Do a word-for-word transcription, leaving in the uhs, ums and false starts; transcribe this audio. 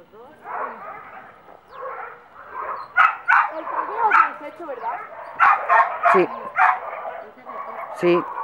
los dos. El primero lo tienes hecho, ¿verdad? Sí. Sí.